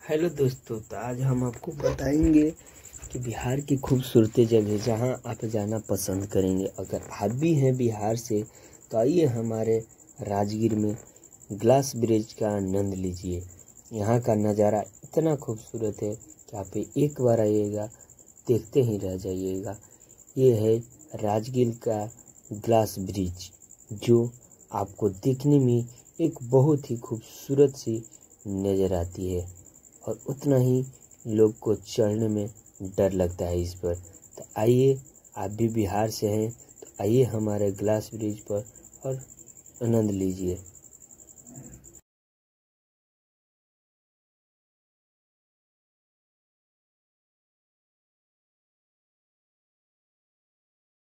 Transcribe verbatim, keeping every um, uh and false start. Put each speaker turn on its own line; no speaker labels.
Hello दोस्तों, तो आज हम आपको बताएंगे कि बिहार की खूबसूरत जगह जहां आप जाना पसंद करेंगे। अगर आप भी हैं बिहार से तो आइए हमारे राजगीर में ग्लास ब्रिज का आनंद लीजिए। यहां का नज़ारा इतना खूबसूरत है कि आप एक बार आइएगा देखते ही रह जाइएगा। ये है राजगीर का ग्लास ब्रिज, जो आपको देखने में एक बहुत ही खूबसूरत सी नज़र आती है और उतना ही लोग को चढ़ने में डर लगता है इस पर। तो आइए, आप भी बिहार से हैं तो आइए हमारे ग्लास ब्रिज पर और आनंद लीजिए।